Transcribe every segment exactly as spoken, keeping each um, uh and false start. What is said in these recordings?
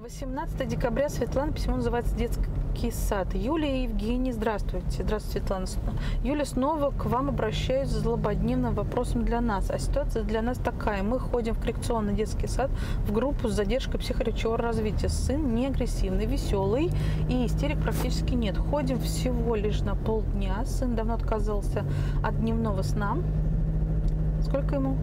восемнадцатое декабря. Светлана. Письмо называется «Детский сад». Юлия и Евгений, здравствуйте. Здравствуйте, Светлана. Юля, снова к вам обращаюсь с злободневным вопросом для нас. А ситуация для нас такая. Мы ходим в коррекционный детский сад в группу с задержкой психоречевого развития. Сын не агрессивный, веселый, и истерик практически нет. Ходим всего лишь на полдня. Сын давно отказался от дневного сна. Сколько ему?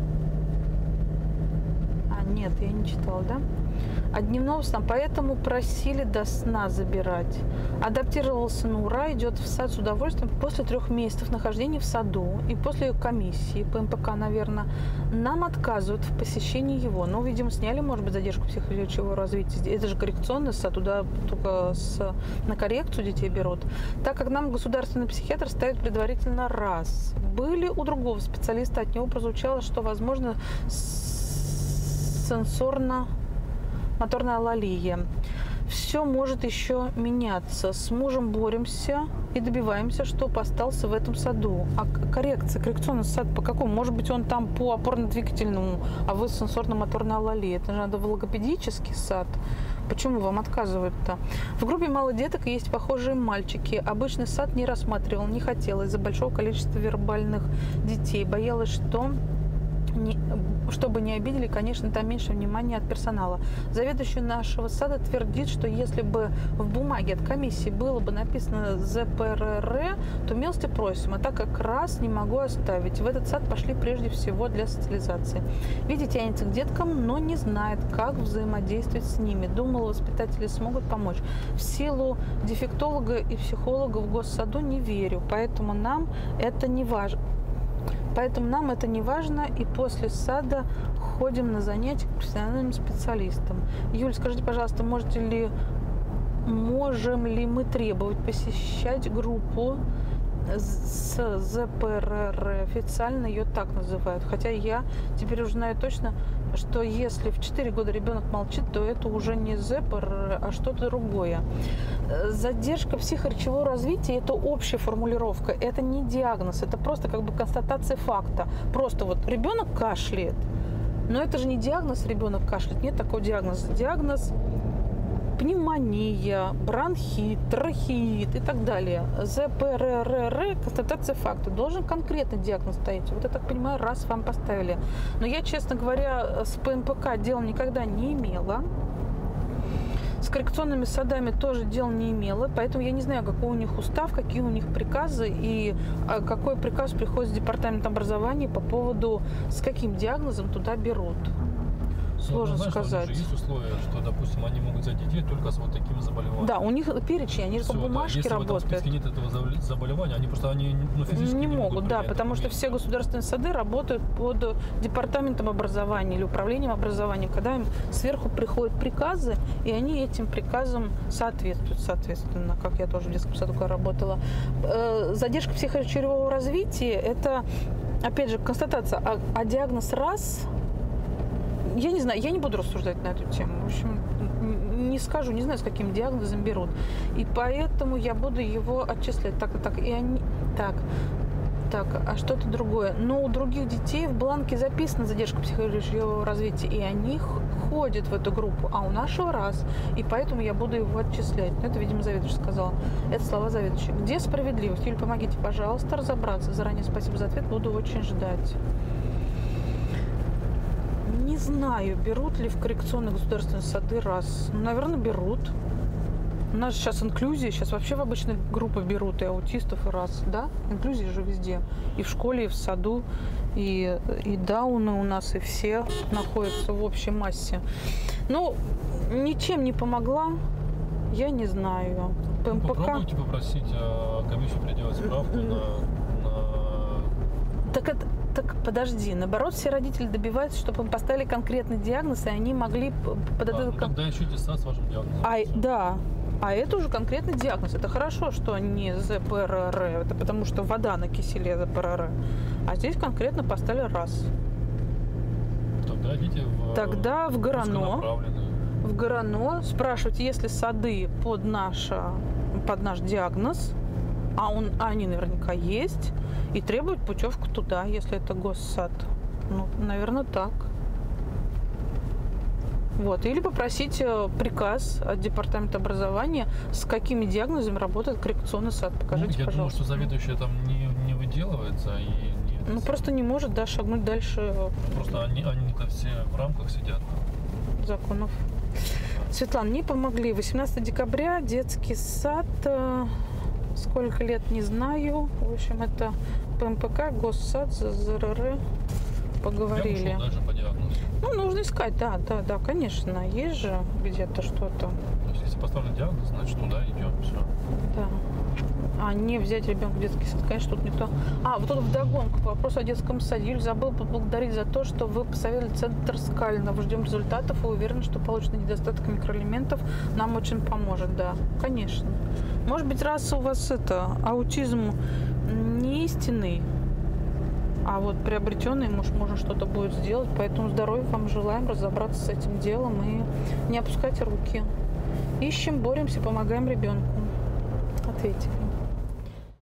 А, нет, я не читала, да? От дневного сна, поэтому просили до сна забирать. Адаптировался на ура, идет в сад с удовольствием. После трех месяцев нахождения в саду и после комиссии по эм пэ ка, наверное, нам отказывают в посещении его. Ну, видимо, сняли, может быть, задержку психоречевого развития. Это же коррекционный сад, туда только с, на коррекцию детей берут. Так как нам государственный психиатр ставит предварительно раз. Были у другого специалиста, от него прозвучало, что, возможно, сенсорно моторная алалия. Все может еще меняться. С мужем боремся и добиваемся, чтобы остался в этом саду. А коррекция, коррекционный сад по какому? Может быть, он там по опорно-двигательному, а вы сенсорно-моторная алалия. Это же надо в логопедический сад. Почему вам отказывают-то? В группе мало деток, есть похожие мальчики. Обычный сад не рассматривал, не хотел из-за большого количества вербальных детей. Боялась, что... Не, чтобы не обидели, конечно, там меньше внимания от персонала. Заведующий нашего сада твердит, что если бы в бумаге от комиссии было бы написано зэ пэ эр эр, то милости просим, а так как раз не могу оставить. В этот сад пошли прежде всего для социализации. Видите, тянется к деткам, но не знает, как взаимодействовать с ними. Думала, воспитатели смогут помочь. В силу дефектолога и психолога в госсаду не верю, поэтому нам это не важно. Поэтому нам это не важно, и после сада ходим на занятия к профессиональным специалистам. Юль, скажите, пожалуйста, можете ли, можем ли мы требовать посещать группу с зэ пэ эр эр? Официально ее так называют. Хотя я теперь уже знаю точно, что если в четыре года ребенок молчит, то это уже не зэ пэ эр эр, а что-то другое. Задержка психоречевого развития – это общая формулировка, это не диагноз, это просто как бы констатация факта. Просто вот ребенок кашляет, но это же не диагноз, ребенок кашляет, нет такого диагноза. Диагноз – пневмония, бронхит, трахеит и так далее. зэ пэ эр эр – констатация факта. Должен конкретный диагноз стоять. Вот я так понимаю, раз вам поставили. Но я, честно говоря, с пэ эм пэ ка дел никогда не имела. С коррекционными садами тоже дел не имела, поэтому я не знаю, какой у них устав, какие у них приказы и какой приказ приходит с департамента образования по поводу, с каким диагнозом туда берут. Сложно, ну, знаешь, сказать. У них же есть условия, что, допустим, они могут взять детей только с вот такими заболеваниями. Да, у них перечень, они же по бумажке да. работают. Если в этом списке нет этого заболевания, они просто они, ну, физически не, не могут, могут да, потому что все государственные сады работают под департаментом образования или управлением образования, когда им сверху приходят приказы, и они этим приказам соответствуют, соответственно, как я тоже в детском саду работала. Задержка психоречевого развития – это, опять же, констатация, а, а диагноз раз – я не знаю, я не буду рассуждать на эту тему. В общем, не скажу, не знаю, с каким диагнозом берут. И поэтому я буду его отчислять. Так и так. И они. Так. Так, а что-то другое. Но у других детей в бланке записана задержка психоречевого развития, и они ходят в эту группу, а у нашего раз. И поэтому я буду его отчислять. Это, видимо, заведующий сказала. Это слова заведующей. Где справедливость? Юль, помогите, пожалуйста, разобраться. Заранее спасибо за ответ. Буду очень ждать. Не знаю, берут ли в коррекционные государственные сады раз. Наверное, берут. У нас сейчас инклюзия, сейчас вообще в обычные группы берут и аутистов, и раз, да? Инклюзия же везде. И в школе, и в саду, и, и дауны у нас, и все находятся в общей массе. Ну, ничем не помогла, я не знаю. пэ эм пэ ка... Попробуйте попросить а, комиссию приделать справку на... на... Так это... Так, подожди, наоборот, все родители добиваются, чтобы им поставили конкретный диагноз, и они могли под а, этот... Ну, тогда ищите сад с вашим диагнозом. А, да, а это уже конкретный диагноз. Это хорошо, что не зэ пэ эр эр, это потому что вода на киселе зэ пэ эр эр. А здесь конкретно поставили раз. Тогда идите в... Тогда в ГОРОНО. В ГОРОНО спрашивайте, если сады под, наша, под наш диагноз, а, он, а они наверняка есть, и требуют путевку туда, если это госсад. Ну, наверное, так. Вот. Или попросить э, приказ от департамента образования, с какими диагнозами работает коррекционный сад. Покажите, Ну, я думаю, пожалуйста. что заведующая там не, не выделывается и не... Ну, просто не может, да, шагнуть дальше Просто они, они-то все в рамках сидят. законов. Светлана, не помогли. восемнадцатого декабря, детский сад. э, Сколько лет, не знаю. В общем, это ПМПК, госсад, ЗРР. Поговорили. Я ушел даже по диагнозу. Ну, нужно искать, да, да, да, конечно. Есть же где-то что-то. То есть, если поставлен диагноз, значит, туда идем, все. Да. А не взять ребенка в детский сад, конечно, тут никто. А, вот тут вдогонку к вопросу о детском саде. Юль, забыл поблагодарить за то, что вы посоветовали центр Скалина. Ждем результатов и уверены, что полученный недостаток микроэлементов нам очень поможет. Да, конечно. Может быть, раз у вас это аутизм не истинный, а вот приобретенный, может, можно что-то будет сделать. Поэтому здоровья вам желаем, разобраться с этим делом и не опускайте руки. Ищем, боремся, помогаем ребенку. Ответили.